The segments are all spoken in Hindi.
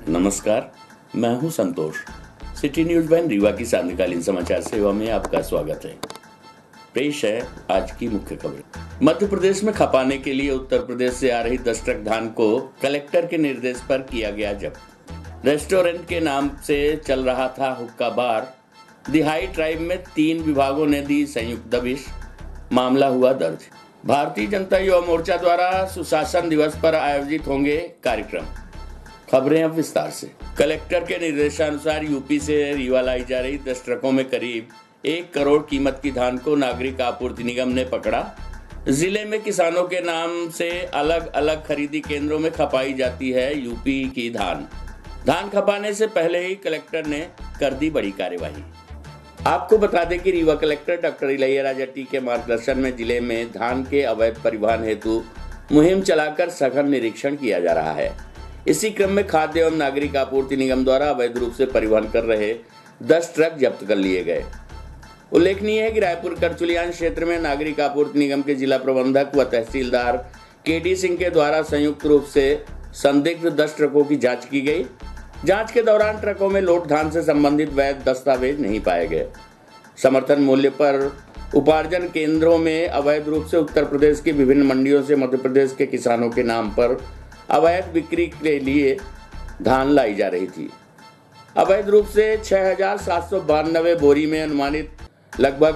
नमस्कार, मैं हूं Santosh. City news van Rewa की सांध्यकालीन समाचार सेवा में आपका स्वागत है। पेश है आज की मुख्य खबर। मध्य प्रदेश में खपाने के लिए उत्तर प्रदेश से आ रही 10 ट्रक धान को कलेक्टर के निर्देश पर किया गया जब्त। रेस्टोरेंट के नाम से चल रहा था हुक्का बार। दिहाई ट्राइब में 3 विभागों ने दी संयुक्त दबिश। मामला हुआ दर्ज। भारतीय जनता युवा मोर्चा द्वारा सुशासन दिवस पर आयोजित होंगे कार्यक्रम। खबरें अब विस्तार से। कलेक्टर के निर्देशानुसार यूपी से रीवा लाई जा रही 10 ट्रकों में करीब 1 करोड़ कीमत की धान को नागरिक आपूर्ति निगम ने पकड़ा। जिले में किसानों के नाम से अलग अलग खरीदी केंद्रों में खपाई जाती है यूपी की धान खपाने से पहले ही कलेक्टर ने कर दी बड़ी कार्यवाही। आपको बता दें कि Rewa collector doctor Ilaiyaraja T के मार्गदर्शन में जिले में धान के अवैध परिवहन हेतु मुहिम चलाकर सघन निरीक्षण किया जा रहा है। इसी क्रम में खाद्य एवं नागरिक आपूर्ति निगम द्वारा अवैध रूप से परिवहन कर रहे 10 ट्रक जब्त कर लिए गए। उल्लेखनीय है कि रायपुर करचुलियान क्षेत्र में नागरिक आपूर्ति निगम के जिला प्रबंधक व तहसीलदार केडी सिंह के द्वारा संयुक्त रूप से संदिग्ध 10 ट्रकों की जांच की गई। जांच के दौरान ट्रकों में लोड धान से संबंधित वैध दस्तावेज नहीं पाए गए। समर्थन मूल्य पर उपार्जन केंद्रों में अवैध रूप से उत्तर प्रदेश की विभिन्न मंडियों से मध्य प्रदेश के किसानों के नाम पर अवैध बिक्री के लिए धान लाई जा रही थी। अवैध रूप से 6,792 बोरी में अनुमानित लगभग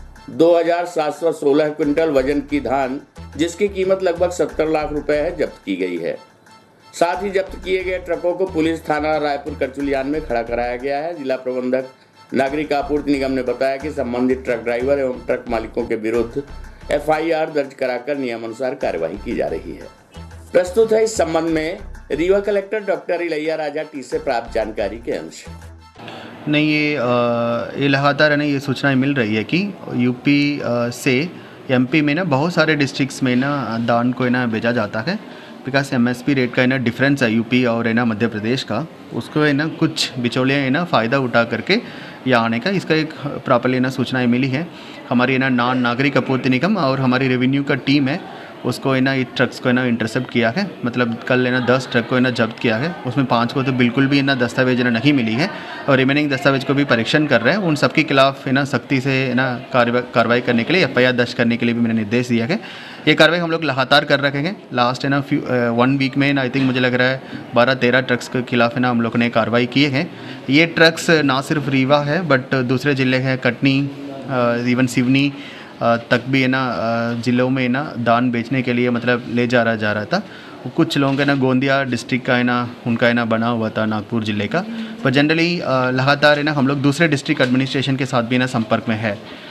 2,716 क्विंटल वजन की धान, जिसकी कीमत लगभग 70 लाख रुपए है, जब्त की गई है। साथ ही जब्त किए गए ट्रकों को पुलिस थाना रायपुर करचुलियान में खड़ा कराया गया है। जिला प्रबंधक नागरिक आपूर्ति निगम ने बताया कि संबंधित ट्रक ड्राइवर एवं ट्रक मालिकों के विरुद्ध FIR दर्ज कराकर नियमानुसार कार्यवाही की जा रही है। प्रस्तुत है इस संबंध में Rewa collector doctor Ilaiyaraja T से प्राप्त जानकारी के अंश। नहीं, ये लगातार है ना, ये सूचनाएं मिल रही है कि यूपी से MP में ना बहुत सारे डिस्ट्रिक्ट्स में ना धान को है ना भेजा जाता है। बिकॉज MSP रेट का है ना डिफरेंस है यूपी और है ना मध्य प्रदेश का, उसको है ना कुछ बिचौलियाँ है ना फ़ायदा उठा करके यहाँ आने का, इसका एक प्रॉपरली ना सूचनाएँ मिली है। हमारी है ना नागरिक आपूर्ति निगम और हमारी रेवेन्यू का टीम है, उसको है ना ये ट्रक्स को है ना इंटरसेप्ट किया है। मतलब कल है ना 10 ट्रक को है ना जब्त किया है। उसमें 5 को तो बिल्कुल भी है ना दस्तावेज नहीं मिली है और रिमेनिंग दस्तावेज को भी परीक्षण कर रहे हैं। उन सबके खिलाफ है ना सख्ती से है ना कार्रवाई करने के लिए FIR दर्ज करने के लिए भी मैंने निर्देश दिया है। ये कार्रवाई हम लोग लगातार कर रखे हैं। लास्ट है ना 1 वीक में ना आई थिंक मुझे लग रहा है 12-13 ट्रक्स के खिलाफ है ना हम लोग ने कार्रवाई किए हैं। ये ट्रक्स ना सिर्फ रीवा है बट दूसरे ज़िले हैं, कटनी, इवन सिवनी तक भी है ना ज़िलों में ना धान बेचने के लिए मतलब ले जा रहा था। कुछ लोगों का ना गोंदिया डिस्ट्रिक्ट का है ना उनका है ना बना हुआ था, नागपुर ज़िले का। पर जनरली लगातार है ना हम लोग दूसरे डिस्ट्रिक्ट एडमिनिस्ट्रेशन के साथ भी ना संपर्क में है।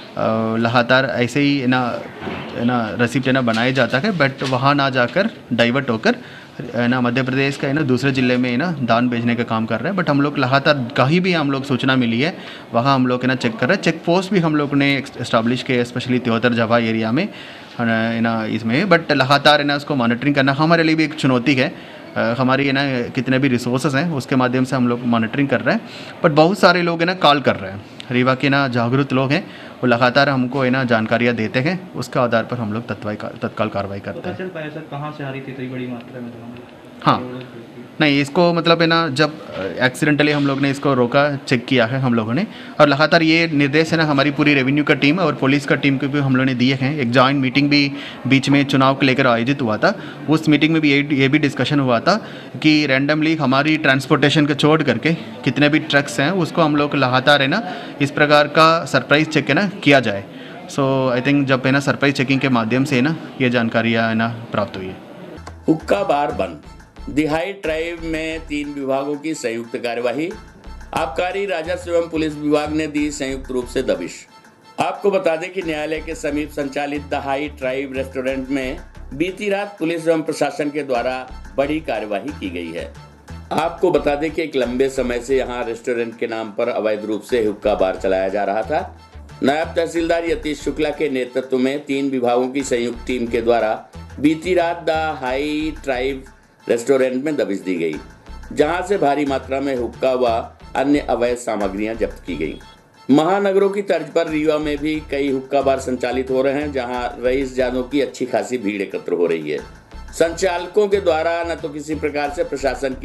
लगातार ऐसे ही है ना रिसिप्ट है ना बनाया जाता है, बट वहाँ ना जाकर डाइवर्ट होकर है ना मध्य प्रदेश का है ना दूसरे ज़िले में है ना धान बेचने का काम कर रहे हैं। बट हम लोग लगातार कहीं भी हम लोग सूचना मिली है वहाँ हम लोग है ना चेक कर रहे हैं। चेक पोस्ट भी हम लोग ने इस्टाब्लिश किए, स्पेशली त्योतर जवा एरिया में है ना इसमें। बट लगातार है ना उसको मॉनिटरिंग करना हमारे लिए भी एक चुनौती है। हमारी है ना कितने भी रिसोर्सेज हैं उसके माध्यम से हम लोग मॉनिटरिंग कर रहे हैं। बट बहुत सारे लोग है ना कॉल कर रहे हैं, रीवा के ना जागरूक लोग हैं, वो लगातार हमको है ना जानकारियाँ देते हैं। उसके आधार पर हम लोग तत्काल कार्रवाई करते हैं। चल पाया सर कहाँ से आ रही थी इतनी बड़ी मात्रा में? हाँ, नहीं इसको मतलब है ना जब एक्सीडेंटली हम लोग ने इसको रोका, चेक किया है हम लोगों ने। और लगातार ये निर्देश है ना हमारी पूरी रेवेन्यू का टीम और पुलिस का टीम को भी हम लोगों ने दिए हैं। एक जॉइंट मीटिंग भी बीच में चुनाव को लेकर आयोजित हुआ था। उस मीटिंग में भी ये भी डिस्कशन हुआ था कि रैंडमली हमारी ट्रांसपोर्टेशन को छोड़ करके कितने भी ट्रक्स हैं उसको हम लोग लगातार है ना इस प्रकार का सरप्राइज चेक है ना किया जाए। सो आई थिंक जब है ना सरप्राइज चेकिंग के माध्यम से है ना ये जानकारियाँ है ना प्राप्त हुई है। हुक्का बार बंद। दिहाई ट्राइब में 3 विभागों की संयुक्त कार्यवाही। आबकारी, राजस्व एवं पुलिस विभाग ने दी संयुक्त रूप से दबिश। आपको बता दें कि न्यायालय के समीप संचालित दिहाई ट्राइब रेस्टोरेंट में बीती रात पुलिस एवं प्रशासन के द्वारा बड़ी कार्यवाही की गई है। आपको बता दें कि एक लंबे समय से यहां रेस्टोरेंट के नाम पर अवैध रूप से हुक्का बार चलाया जा रहा था। नायब तहसीलदार यतीश शुक्ला के नेतृत्व में 3 विभागों की संयुक्त टीम के द्वारा बीती रात दिहाई ट्राइब रेस्टोरेंट में दबिश दी गई, जहां से भारी मात्रा में हुक्का व अन्य अवैध सामग्रियां जब्त की गई। महानगरों की तर्ज पर रीवा में भी कई हुक्का बार संचालित हो रहे हैं, जहां रईस जानों की अच्छी खासी भीड़ एकत्र हो रही है। संचालकों के द्वारा न तो किसी प्रकार से प्रशासन की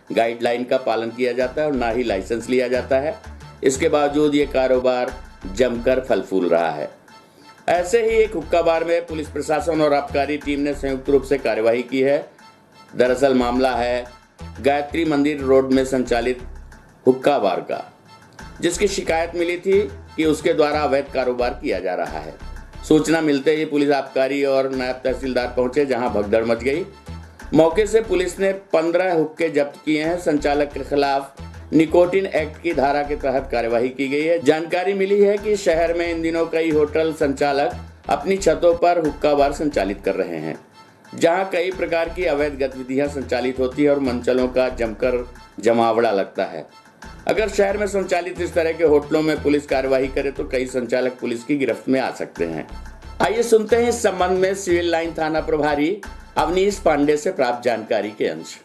गाइडलाइन का पालन किया जाता है और ना ही लाइसेंस लिया जाता है। इसके बावजूद ये कारोबार जमकर फल फूल रहा है। ऐसे ही एक हुक्का बार में पुलिस प्रशासन और आबकारी टीम ने संयुक्त रूप से कार्यवाही की है। दरअसल मामला है गायत्री मंदिर रोड में संचालित हुक्का बार का, जिसकी शिकायत मिली थी कि उसके द्वारा अवैध कारोबार किया जा रहा है। सूचना मिलते ही पुलिस, आबकारी और नायब तहसीलदार पहुंचे, जहां भगदड़ मच गई। मौके से पुलिस ने 15 हुक्के जब्त किए हैं। संचालक के खिलाफ निकोटिन एक्ट की धारा के तहत कार्यवाही की गई है। जानकारी मिली है कि शहर में इन दिनों कई होटल संचालक अपनी छतों पर हुक्का बार संचालित कर रहे हैं, जहां कई प्रकार की अवैध गतिविधियां संचालित होती है और मंचलों का जमकर जमावड़ा लगता है। अगर शहर में संचालित इस तरह के होटलों में पुलिस कार्रवाई करे तो कई संचालक पुलिस की गिरफ्त में आ सकते हैं। आइए सुनते हैं इस संबंध में सिविल लाइन थाना प्रभारी अवनीश पांडे से प्राप्त जानकारी के अंश।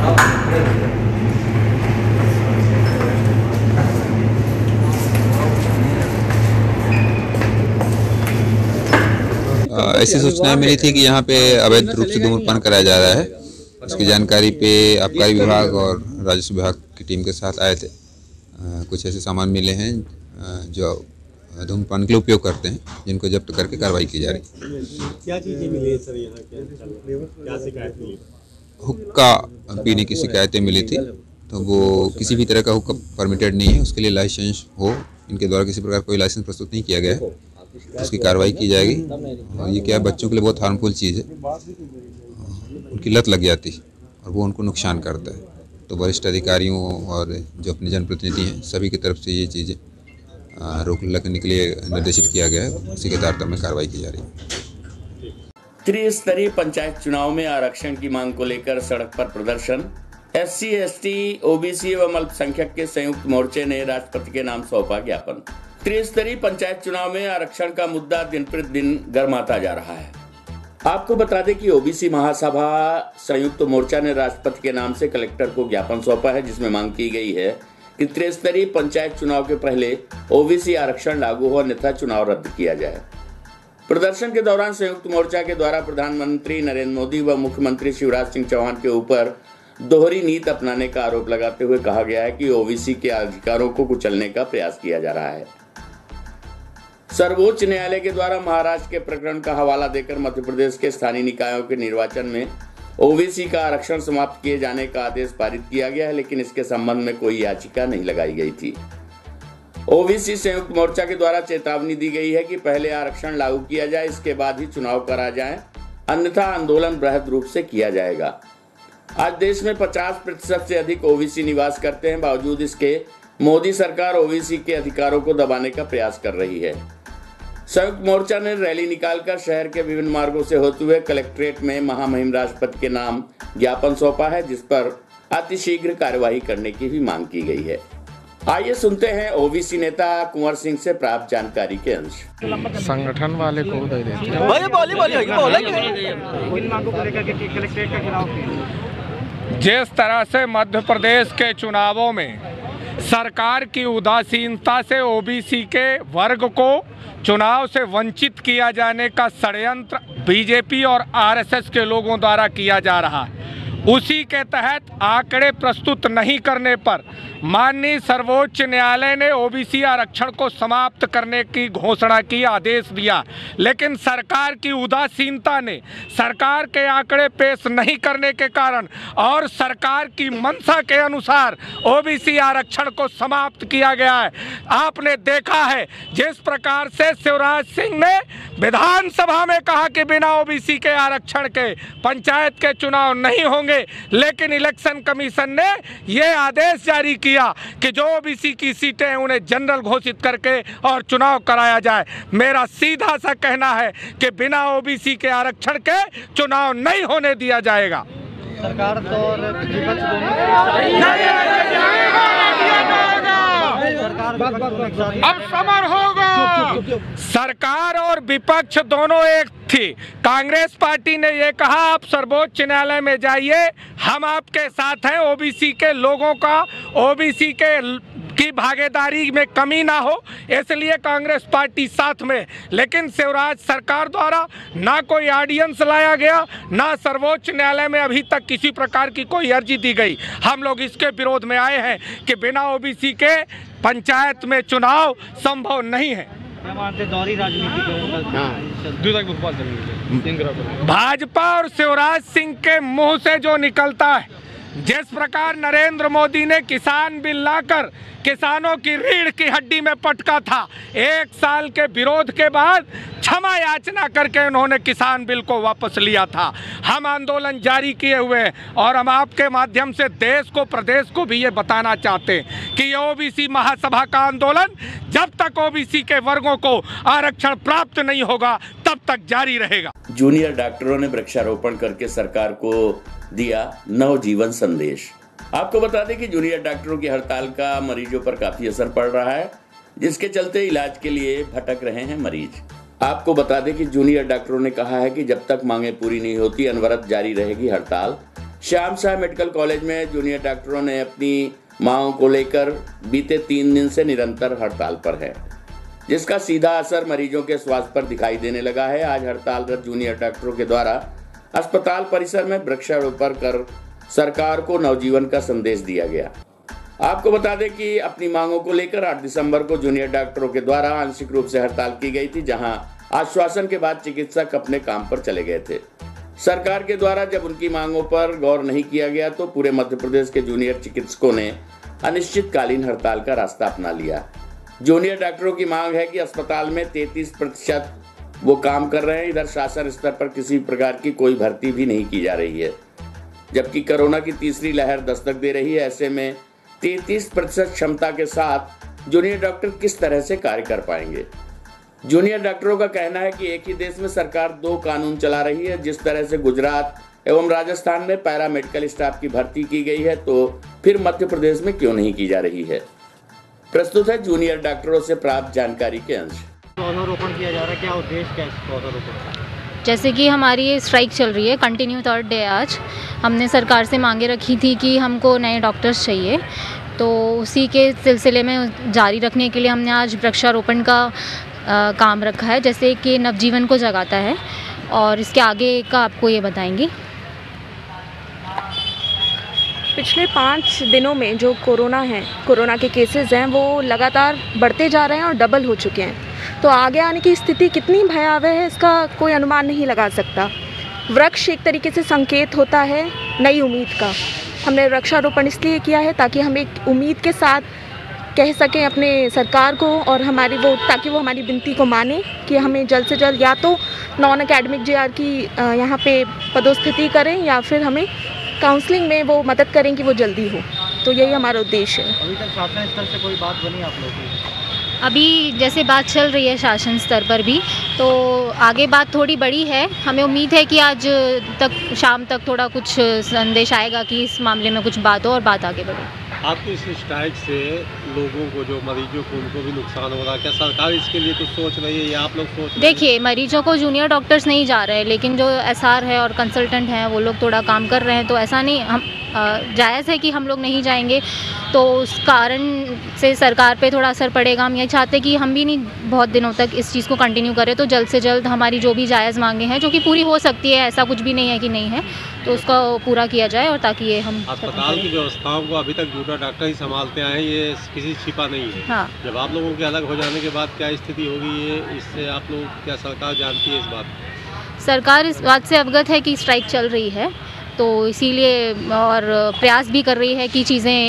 ऐसी सूचनाएं मिली थी कि यहाँ पे अवैध रूप से धूम्रपान कराया जा रहा है। इसकी जानकारी पे आबकारी विभाग और राजस्व विभाग की टीम के साथ आए थे। कुछ ऐसे सामान मिले हैं जो धूम्रपान के लिए उपयोग करते हैं, जिनको जब्त करके कार्रवाई की जा रही है। क्या चीजें मिली है सर यहाँ? क्या शिकायत मिली? हुक्का पीने की शिकायतें मिली थी, तो वो किसी भी तरह का हुक्का परमिटेड नहीं है, उसके लिए लाइसेंस हो, इनके द्वारा किसी प्रकार कोई लाइसेंस प्रस्तुत नहीं किया गया है, उसकी कार्रवाई की जाएगी। और ये क्या है, बच्चों के लिए बहुत हार्मफुल चीज़ है, उनकी लत लग जाती है और वो उनको नुकसान करता है। तो वरिष्ठ अधिकारियों और जो अपने जनप्रतिनिधि हैं, सभी की तरफ से ये चीज़ें रोक लगाने के लिए निर्देशित किया गया है। उसी के तारतम्य में कार्रवाई की जा रही है। त्रिस्तरीय पंचायत चुनाव में आरक्षण की मांग को लेकर सड़क पर प्रदर्शन। SC, ST, OBC एवं अल्पसंख्यक के संयुक्त मोर्चे ने राष्ट्रपति के नाम सौंपा ज्ञापन। त्रिस्तरीय पंचायत चुनाव में आरक्षण का मुद्दा दिन प्रतिदिन गर्माता जा रहा है। आपको बता दें कि OBC महासभा संयुक्त मोर्चा ने राष्ट्रपति के नाम से कलेक्टर को ज्ञापन सौंपा है, जिसमें मांग की गई है कि त्रिस्तरीय पंचायत चुनाव के पहले OBC आरक्षण लागू हो, अन्यथा चुनाव रद्द किया जाए। प्रदर्शन के दौरान संयुक्त मोर्चा के द्वारा प्रधानमंत्री नरेंद्र मोदी व मुख्यमंत्री शिवराज सिंह चौहान के ऊपर दोहरी नीति अपनाने का आरोप लगाते हुए कहा गया है कि OBC के अधिकारों को कुचलने का प्रयास किया जा रहा है। सर्वोच्च न्यायालय के द्वारा महाराष्ट्र के प्रकरण का हवाला देकर मध्य प्रदेश के स्थानीय निकायों के निर्वाचन में OBC का आरक्षण समाप्त किए जाने का आदेश पारित किया गया है, लेकिन इसके संबंध में कोई याचिका नहीं लगाई गई थी। OBC संयुक्त मोर्चा के द्वारा चेतावनी दी गई है कि पहले आरक्षण लागू किया जाए, इसके बाद ही चुनाव करा जाए, अन्यथा आंदोलन बृहद रूप से किया जाएगा। आज देश में 50% से अधिक OBC निवास करते हैं। बावजूद इसके मोदी सरकार OBC के अधिकारों को दबाने का प्रयास कर रही है। संयुक्त मोर्चा ने रैली निकालकर शहर के विभिन्न मार्गों से होते हुए कलेक्ट्रेट में महामहिम राष्ट्रपति के नाम ज्ञापन सौंपा है, जिस पर अतिशीघ्र कार्यवाही करने की भी मांग की गई है। आइए सुनते हैं OBC नेता कुंवर सिंह से प्राप्त जानकारी के अंश। संगठन वाले को दे देते हैं। जिस तरह से मध्य प्रदेश के चुनावों में सरकार की उदासीनता से OBC के वर्ग को चुनाव से वंचित किया जाने का षड्यंत्र बीजेपी और RSS के लोगों द्वारा किया जा रहा है, उसी के तहत आंकड़े प्रस्तुत नहीं करने पर माननीय सर्वोच्च न्यायालय ने OBC आरक्षण को समाप्त करने की घोषणा की, आदेश दिया। लेकिन सरकार की उदासीनता ने, सरकार के आंकड़े पेश नहीं करने के कारण और सरकार की मंशा के अनुसार OBC आरक्षण को समाप्त किया गया है। आपने देखा है जिस प्रकार से शिवराज सिंह ने विधानसभा में कहा कि बिना OBC के आरक्षण के पंचायत के चुनाव नहीं होंगे, लेकिन इलेक्शन कमीशन ने यह आदेश जारी किया कि जो OBC की सीटें हैं उन्हें जनरल घोषित करके और चुनाव कराया जाए। मेरा सीधा सा कहना है कि बिना OBC के आरक्षण के चुनाव नहीं होने दिया जाएगा। सरकार तो और विपक्ष अब समर होगा। सरकार और विपक्ष दोनों एक थी। कांग्रेस पार्टी ने ये कहा आप सर्वोच्च न्यायालय में जाइए, हम आपके साथ हैं। OBC के लोगों का, OBC की भागीदारी में कमी ना हो, इसलिए कांग्रेस पार्टी साथ में। लेकिन शिवराज सरकार द्वारा ना कोई ऑडियंस लाया गया, ना सर्वोच्च न्यायालय में अभी तक किसी प्रकार की कोई अर्जी दी गई। हम लोग इसके विरोध में आए हैं कि बिना ओबीसी के पंचायत में चुनाव संभव नहीं है। दौरी राजनीति भाजपा और शिवराज सिंह के मुंह से जो निकलता है, जिस प्रकार नरेंद्र मोदी ने किसान बिल लाकर किसानों की रीढ़ की हड्डी में पटका था, 1 साल के विरोध के बाद क्षमा याचना करके उन्होंने किसान बिल को वापस लिया था। हम आंदोलन जारी किए हुए हैं और हम आपके माध्यम से देश को, प्रदेश को भी ये बताना चाहते हैं कि ये ओबीसी महासभा का आंदोलन जब तक ओबीसी के वर्गों को आरक्षण प्राप्त नहीं होगा तब तक जारी रहेगा। जूनियर डॉक्टरों ने वृक्षारोपण करके सरकार को दिया नवजीवन संदेश। आपको बता दें कि जूनियर डॉक्टरों की हड़ताल का मरीजों पर काफी असर पड़ रहा है, जिसके चलते इलाज के लिए भटक रहे हैं मरीज। आपको बता दें कि जूनियर डॉक्टरों ने कहा है कि जब तक मांगें पूरी नहीं होती अनवरत जारी रहेगी हड़ताल। श्याम शाह मेडिकल कॉलेज में जूनियर डॉक्टरों ने अपनी मांगों को लेकर बीते 3 दिन से निरंतर हड़ताल पर है, जिसका सीधा असर मरीजों के स्वास्थ्य पर दिखाई देने लगा है। आज हड़तालरत जूनियर डॉक्टरों के द्वारा अस्पताल परिसर में वृक्षारोपण कर सरकार को नवजीवन का संदेश दिया गया। आपको बता दें कि अपनी मांगों को लेकर 8 दिसंबर को जूनियर डॉक्टरों के द्वारा आंशिक रूप से हड़ताल की गई थी, जहां आश्वासन के बाद चिकित्सक अपने काम पर चले गए थे। सरकार के द्वारा जब उनकी मांगों पर गौर नहीं किया गया तो पूरे मध्य प्रदेश के जूनियर चिकित्सकों ने अनिश्चितकालीन हड़ताल का रास्ता अपना लिया। जूनियर डॉक्टरों की मांग है कि अस्पताल में 33% वो काम कर रहे हैं। इधर शासन स्तर पर किसी प्रकार की कोई भर्ती भी नहीं की जा रही है, जबकि कोरोना की तीसरी लहर दस्तक दे रही है। ऐसे में 33% क्षमता के साथ जूनियर डॉक्टर किस तरह से कार्य कर पाएंगे। जूनियर डॉक्टरों का कहना है कि एक ही देश में सरकार 2 कानून चला रही है। जिस तरह से गुजरात एवं राजस्थान में पैरा मेडिकल स्टाफ की भर्ती की गई है, तो फिर मध्य प्रदेश में क्यों नहीं की जा रही है। प्रस्तुत है जूनियर डॉक्टरों से प्राप्त जानकारी के अंश। पौधारोपण किया जा रहा है, क्या उद्देश्य क्या है इस पौधारोपण? जैसे कि हमारी ये स्ट्राइक चल रही है, कंटिन्यू 3rd डे आज। हमने सरकार से मांगे रखी थी कि हमको नए डॉक्टर्स चाहिए, तो उसी के सिलसिले में जारी रखने के लिए हमने आज वृक्षारोपण का काम रखा है, जैसे कि नवजीवन को जगाता है। और इसके आगे का आपको ये बताएंगी। पिछले 5 दिनों में जो कोरोना के केसेस हैं वो लगातार बढ़ते जा रहे हैं और डबल हो चुके हैं। तो आगे आने की स्थिति कितनी भयावह है इसका कोई अनुमान नहीं लगा सकता। वृक्ष एक तरीके से संकेत होता है नई उम्मीद का। हमने वृक्षारोपण इसलिए किया है ताकि हम एक उम्मीद के साथ कह सकें अपने सरकार को और ताकि वो हमारी विनती को माने कि हमें जल्द से जल्द या तो नॉन एकेडमिक जेआर की यहाँ पे पदोन्नति करें या फिर हमें काउंसलिंग में वो मदद करें कि वो जल्दी हो। तो यही हमारा उद्देश्य है। अभी तक शासन स्तर से कोई बात बनी आप लोगों की? अभी जैसे बात चल रही है शासन स्तर पर भी, तो आगे बात थोड़ी बड़ी है। हमें उम्मीद है कि आज तक शाम तक थोड़ा कुछ संदेश आएगा कि इस मामले में कुछ बात हो और बात आगे बढ़े। आपकी इस स्ट्राइक से लोगों को, जो मरीजों को, उनको भी नुकसान हो रहा है, क्या सरकार इसके लिए कुछ सोच रही है या आप लोग सोच रहे हैं? देखिए, मरीजों को जूनियर डॉक्टर्स नहीं जा रहे हैं, लेकिन जो एसआर है और कंसल्टेंट हैं वो लोग थोड़ा काम कर रहे हैं। तो ऐसा नहीं, हम जायज़ है कि हम लोग नहीं जाएंगे, तो उस कारण से सरकार पे थोड़ा असर पड़ेगा। हम ये चाहते हैं कि हम भी नहीं बहुत दिनों तक इस चीज़ को कंटिन्यू करें, तो जल्द से जल्द हमारी जो भी जायज़ मांगे हैं, जो कि पूरी हो सकती है, ऐसा कुछ भी नहीं है कि नहीं है, तो उसका पूरा किया जाए। और ताकि ये हम अस्पताल की व्यवस्थाओं को अभी तक जूनियर डॉक्टर ही संभालते आए हैं, ये किसी छिपा नहीं है। हाँ, जब आप लोगों के अलग हो जाने के बाद क्या स्थिति होगी, ये इससे आप लोग, क्या सरकार जानती है इस बात? सरकार इस बात से अवगत है कि स्ट्राइक चल रही है, तो इसीलिए और प्रयास भी कर रही है कि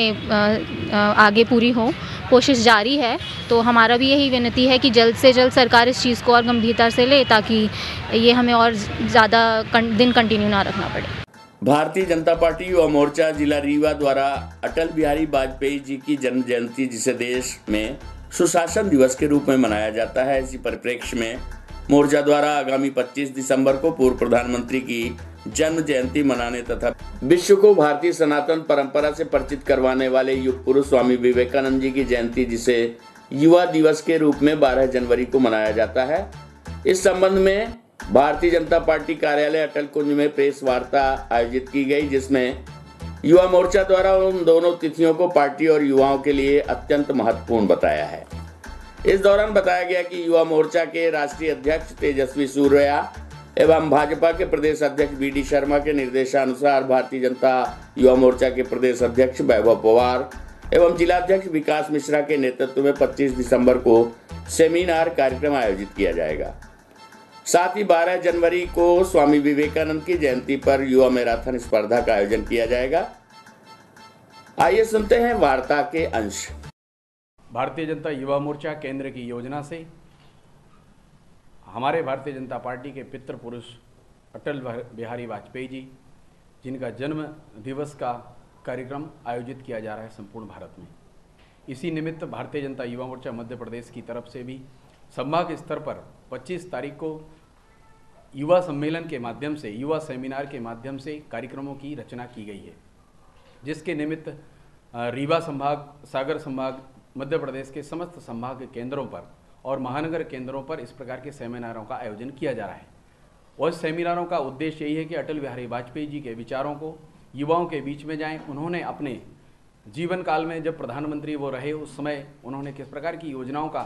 चीज़ें आगे पूरी हों, कोशिश जारी है। तो हमारा भी यही विनती है कि जल्द से जल्द सरकार इस चीज़ को और गंभीरता से ले, ताकि ये हमें और ज़्यादा दिन कंटिन्यू ना रखना पड़े। भारतीय जनता पार्टी युवा मोर्चा जिला रीवा द्वारा अटल बिहारी वाजपेयी जी की जन्म जयंती, जिसे देश में सुशासन दिवस के रूप में मनाया जाता है, इसी परिप्रेक्ष्य में मोर्चा द्वारा आगामी 25 दिसंबर को पूर्व प्रधानमंत्री की जन्म जयंती मनाने तथा विश्व को भारतीय सनातन परंपरा से परिचित करवाने वाले युग पुरुष स्वामी विवेकानंद जी की जयंती, जिसे युवा दिवस के रूप में 12 जनवरी को मनाया जाता है। इस संबंध में भारतीय जनता पार्टी कार्यालय अटल कुंज में प्रेस वार्ता आयोजित की गई, जिसमें युवा मोर्चा द्वारा उन दोनों तिथियों को पार्टी और युवाओं के लिए अत्यंत महत्वपूर्ण बताया है। इस दौरान बताया गया कि युवा मोर्चा के राष्ट्रीय अध्यक्ष तेजस्वी सूर्या एवं भाजपा के प्रदेश अध्यक्ष BD शर्मा के निर्देशानुसार भारतीय जनता युवा मोर्चा के प्रदेश अध्यक्ष वैभव पवार एवं जिलाध्यक्ष विकास मिश्रा के नेतृत्व में 25 दिसंबर को सेमिनार कार्यक्रम आयोजित किया जाएगा। साथ ही 12 जनवरी को स्वामी विवेकानंद की जयंती पर युवा मैराथन स्पर्धा का आयोजन किया जाएगा। आइए सुनते हैं वार्ता के अंश। भारतीय जनता युवा मोर्चा केंद्र की योजना से हमारे भारतीय जनता पार्टी के पितृ पुरुष अटल बिहारी वाजपेयी जी, जिनका जन्म दिवस का कार्यक्रम आयोजित किया जा रहा है संपूर्ण भारत में। इसी निमित्त भारतीय जनता युवा मोर्चा मध्य प्रदेश की तरफ से भी संभाग स्तर पर 25 तारीख को युवा सम्मेलन के माध्यम से, युवा सेमिनार के माध्यम से कार्यक्रमों की रचना की गई है, जिसके निमित्त रीवा संभाग, सागर संभाग, मध्य प्रदेश के समस्त संभाग के केंद्रों पर और महानगर केंद्रों पर इस प्रकार के सेमिनारों का आयोजन किया जा रहा है। और इस सेमिनारों का उद्देश्य यही है कि अटल बिहारी वाजपेयी जी के विचारों को युवाओं के बीच में जाएं। उन्होंने अपने जीवन काल में जब प्रधानमंत्री वो रहे उस समय उन्होंने किस प्रकार की योजनाओं का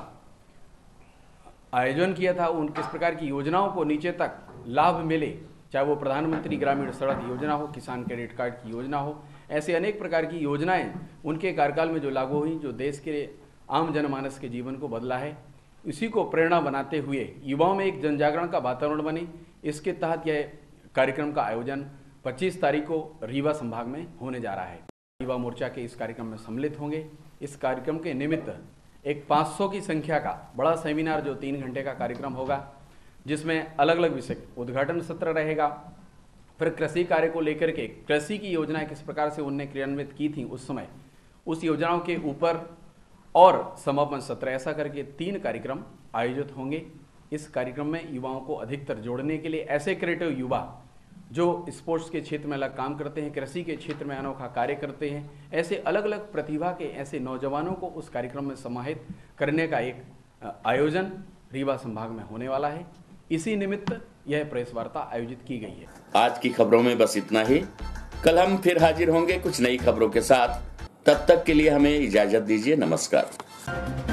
आयोजन किया था, उन किस प्रकार की योजनाओं को नीचे तक लाभ मिले, चाहे वो प्रधानमंत्री ग्रामीण सड़क योजना हो, किसान क्रेडिट कार्ड की योजना हो, ऐसे अनेक प्रकार की योजनाएं उनके कार्यकाल में जो लागू हुई, जो देश के आम जनमानस के जीवन को बदला है, इसी को प्रेरणा बनाते हुए युवाओं में एक जनजागरण का वातावरण बने, इसके तहत यह कार्यक्रम का आयोजन 25 तारीख को रीवा संभाग में होने जा रहा है। युवा मोर्चा के इस कार्यक्रम में सम्मिलित होंगे। इस कार्यक्रम के निमित्त एक 500 की संख्या का बड़ा सेमिनार जो 3 घंटे का कार्यक्रम होगा, जिसमें अलग अलग विषय, उद्घाटन सत्र रहेगा, फिर कृषि कार्य को लेकर के कृषि की योजनाएं किस प्रकार से उनने क्रियान्वित की थी उस समय, उस योजनाओं के ऊपर और समापन सत्र, ऐसा करके 3 कार्यक्रम आयोजित होंगे। इस कार्यक्रम में युवाओं को अधिकतर जोड़ने के लिए ऐसे क्रिएटिव युवा जो स्पोर्ट्स के क्षेत्र में अलग काम करते हैं, कृषि के क्षेत्र में अनोखा कार्य करते हैं, ऐसे अलग अलग प्रतिभा के ऐसे नौजवानों को उस कार्यक्रम में समाहित करने का एक आयोजन रीवा संभाग में होने वाला है। इसी निमित्त यह प्रेस वार्ता आयोजित की गई है। आज की खबरों में बस इतना ही। कल हम फिर हाजिर होंगे कुछ नई खबरों के साथ। तब तक के लिए हमें इजाजत दीजिए। नमस्कार।